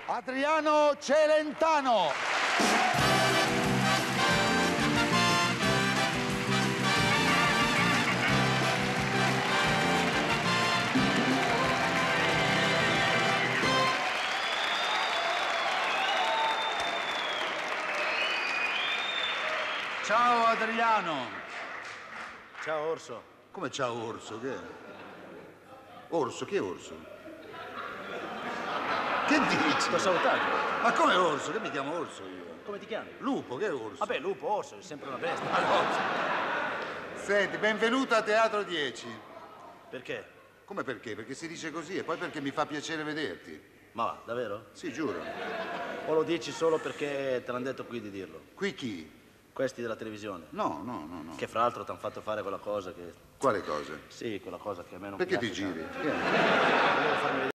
Adriano Celentano. Ciao Adriano. Ciao Orso. Come ciao Orso? Che è? Orso? Chi è Orso? Che dici? Ti ho salutato. Ma come Orso? Che mi chiamo Orso io? Come ti chiami? Lupo, che è Orso? Vabbè, lupo, orso, è sempre una bestia. Senti, benvenuto a Teatro 10. Perché? Come perché? Perché si dice così e poi perché mi fa piacere vederti. Ma va, davvero? Sì, giuro. O lo dici solo perché te l'hanno detto qui di dirlo? Qui chi? Questi della televisione. No, no, no, no. Che fra l'altro ti hanno fatto fare quella cosa che... Quale cosa? Sì, quella cosa che a me non Perché piace. ti giri? Volevo farmi vedere.